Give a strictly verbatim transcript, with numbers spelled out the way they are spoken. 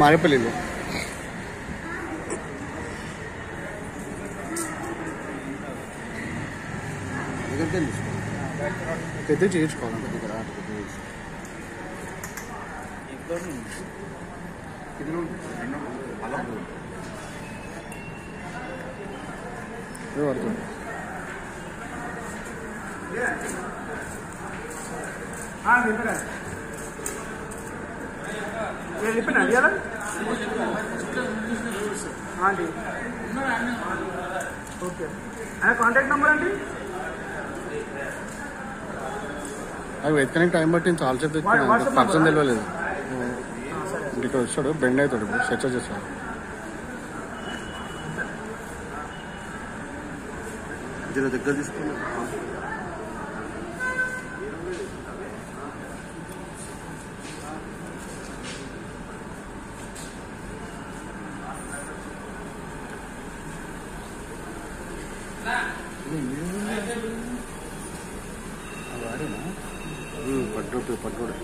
మారేపల్లిలో అయితే చేయించుకోవాలి. పడుతుంది ఓకే. కాంటాక్ట్ నెంబర్ అండి? అవి వెతకడానికి టైం పట్టింది చాలాసేపు తెచ్చుకున్నాను. పర్సన్ తెలియలేదు. ఇక్కడ వస్తాడు, బెండ్ అవుతాడు, ఇప్పుడు సెర్చ్ చేస్తాడు. జర దగ్గర తీసుకున్నా పడ్డోడు పడ్డోడు